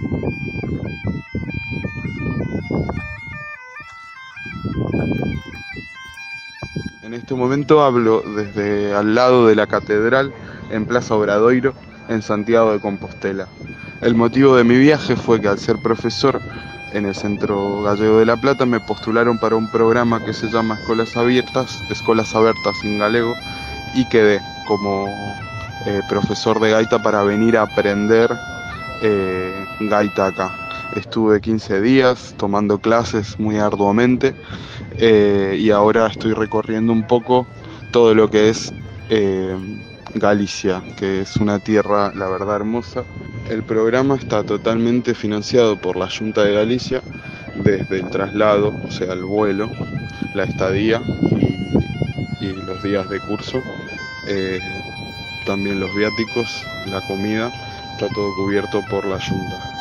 En este momento hablo desde al lado de la catedral en Plaza Obradoiro, en Santiago de Compostela. El motivo de mi viaje fue que al ser profesor en el Centro Gallego de La Plata me postularon para un programa que se llama Escolas Abertas en galego, y quedé como profesor de gaita para venir a aprender gaita acá. Estuve 15 días tomando clases muy arduamente, y ahora estoy recorriendo un poco todo lo que es eh, Galicia, que es una tierra, la verdad, hermosa. El programa está totalmente financiado por la Junta de Galicia, desde el traslado, o sea, el vuelo, la estadía y los días de curso, eh, también los viáticos, la comida, está todo cubierto por la Junta.